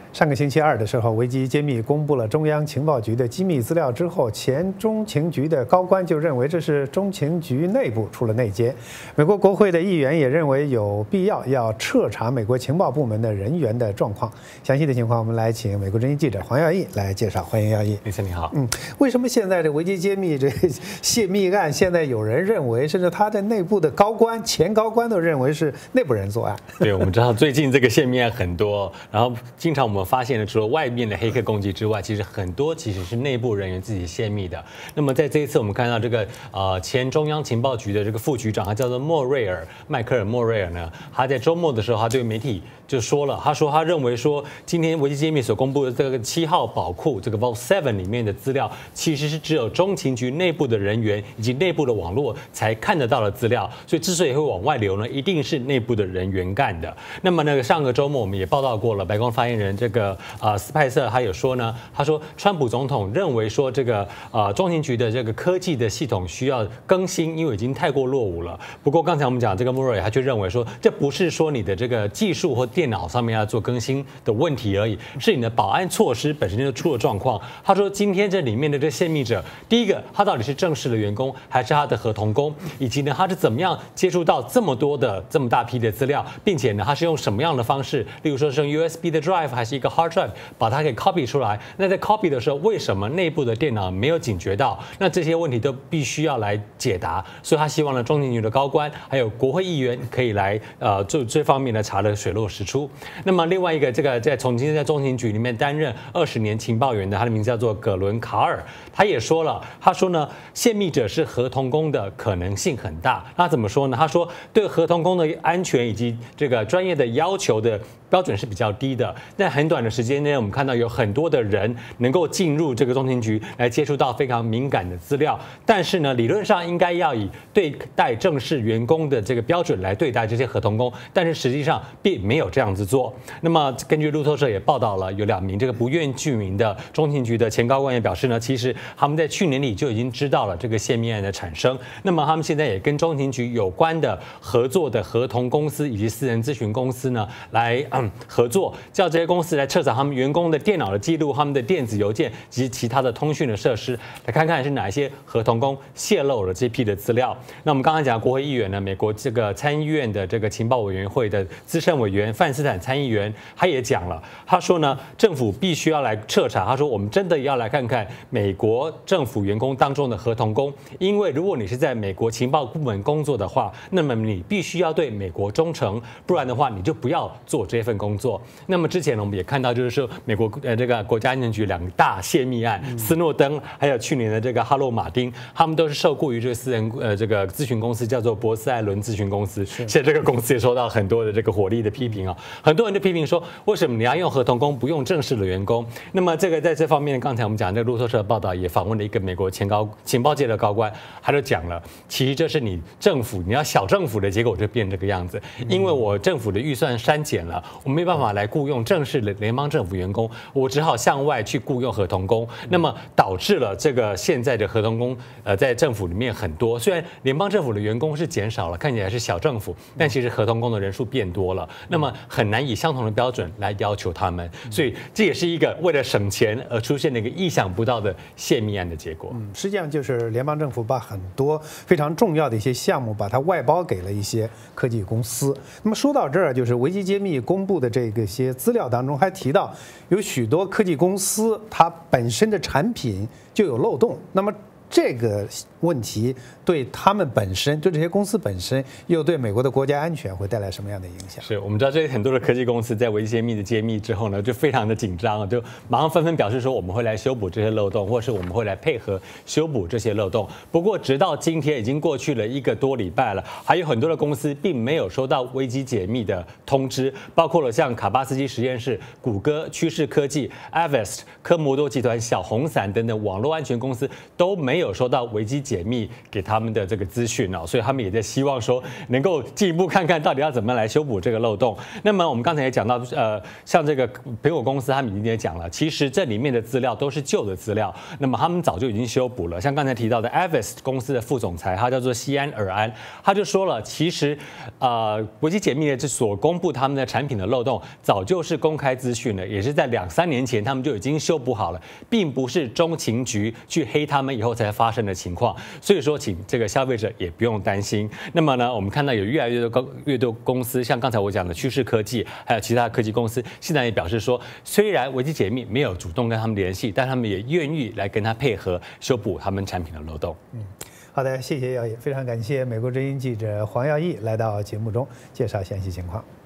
上个星期二的时候，维基揭秘公布了中央情报局的机密资料之后，前中情局的高官就认为这是中情局内部出了内奸。美国国会的议员也认为有必要彻查美国情报部门的人员的状况。详细的情况，我们来请美国之音记者黄耀义来介绍。欢迎耀义， 李晨你好。 为什么现在这维基揭秘这泄密案，现在有人认为，甚至他的内部的高官、前高官都认为是内部人作案？ 对，我们知道最近这个泄密案很多，然后经常我们发现了，除了外面的黑客攻击之外，其实很多其实是内部人员自己泄密的。那么在这一次，我们看到这个前中央情报局的这个副局长，他叫做迈克尔·莫瑞尔呢，他在周末的时候，他对媒体就说了，他认为说，今天维基揭秘所公布的这个7号宝库这个 Vault 7里面的资料，其实是只有中情局内部的人员以及内部的网络才看得到的资料，所以之所以会往外流呢，一定是内部的人员干的。那么上个周末我们也报道过了，白宫发言人这个斯派瑟他有说呢，他说川普总统认为说这个中情局的这个科技的系统需要更新，因为已经太过落伍了。不过刚才我们讲这个莫瑞他就认为说，这不是说你的这个技术或电脑上面要做更新的问题而已，是你的保安措施本身就出了状况。他说今天这里面的这泄密者，第一个他到底是正式的员工还是他的合同工，以及呢他是怎么样接触到这么大批的资料，并且呢他是用什么样的方式，例如说是用 USB 的 drive 还是一个 hard drive 把它给 copy 出来。那在 copy 的时候，为什么内部的电脑没有警觉到？那这些问题都必须要来解答。所以他希望呢中情局的高官还有国会议员可以来做这方面的查得水落石出。那么另外一个这个曾经在中情局里面担任20年情报员的，他的名字叫做葛伦卡尔，他也说了，他说呢泄密者是合同工的可能性很大。他怎么说呢？他说对合同工的安全以及这个专业的要求的标准是比较低的，在很短的时间内，我们看到有很多的人能够进入这个中情局来接触到非常敏感的资料，但是呢，理论上应该要以对待正式员工的这个标准来对待这些合同工，但是实际上并没有这样子做。那么根据路透社也报道了，有2名这个不愿具名的中情局的前高官也表示呢，其实他们在去年底就已经知道了这个泄密案的产生，那么他们现在也跟中情局有关的合作的合同公司以及私人咨询公司呢来合作，叫这些公司来彻查他们员工的电脑的记录、他们的电子邮件及其他的通讯的设施，来看看是哪一些合同工泄露了这批的资料。那我们刚刚讲国会议员呢，美国这个参议院的这个情报委员会的资深委员范斯坦参议员，他也讲了，他说呢，政府必须要来彻查。他说我们真的要来看看美国政府员工当中的合同工，因为如果你是在美国情报部门工作的话，那么你必须要对美国忠诚，不然的话你就不要做这份工作。那么之前呢，我们也看到，就是说美国这个国家安全局2个大泄密案，斯诺登还有去年的这个哈洛马丁，他们都是受雇于这个私人这个咨询公司，叫做博斯艾伦咨询公司。现在这个公司也受到很多的这个火力的批评啊，很多人就批评说，为什么你要用合同工不用正式的员工？那么这个在这方面，刚才我们讲这个路透社报道也访问了一个美国情报界的高官，他就讲了，其实这是你政府你要小政府的结果就变这个样子，因为我政府的预算删减了，我没办法来雇用正式的联邦政府员工，我只好向外去雇用合同工，那么导致了这个现在的合同工在政府里面很多，虽然联邦政府的员工是减少了，看起来是小政府，但其实合同工的人数变多了，那么很难以相同的标准来要求他们，所以这也是一个为了省钱而出现的一个意想不到的泄密案的结果。 实际上就是联邦政府把很多非常重要的一些项目把它外包给了一些科技公司。那么说到这儿，就是维基揭秘公布的这个些资料当中还提到，有许多科技公司它本身的产品就有漏洞。那么这个问题对他们本身，对这些公司本身，又对美国的国家安全会带来什么样的影响？ 是我们知道，这些很多的科技公司在维基揭秘之后呢，就非常的紧张，就马上纷纷表示说我们会来修补这些漏洞，或是我们会来配合修补这些漏洞。不过，直到今天已经过去了1个多礼拜了，还有很多的公司并没有收到维基解密的通知，包括了像卡巴斯基实验室、谷歌、趋势科技、Avast、科摩多集团、小红伞等等网络安全公司都没没有收到维基解密给他们的这个资讯哦，所以他们也在希望说能够进一步看看到底要怎么来修补这个漏洞。那么我们刚才也讲到，像这个苹果公司，他们已经也讲了，其实这里面的资料都是旧的资料，那么他们早就已经修补了。像刚才提到的 Avis 公司的副总裁，他叫做西安尔安，他就说了，其实维基解密的这所公布他们的产品的漏洞，早就是公开资讯了，也是在2、3年前他们就已经修补好了，并不是中情局去黑他们以后才发生的情况。所以说，请这个消费者也不用担心。那么呢，我们看到有越来越多公司，像刚才我讲的趋势科技，还有其他科技公司，现在也表示说，虽然维基解密没有主动跟他们联系，但他们也愿意来跟他配合修补他们产品的漏洞。 好的，谢谢耀爷，非常感谢美国之音记者黄耀毅来到节目中介绍详细情况。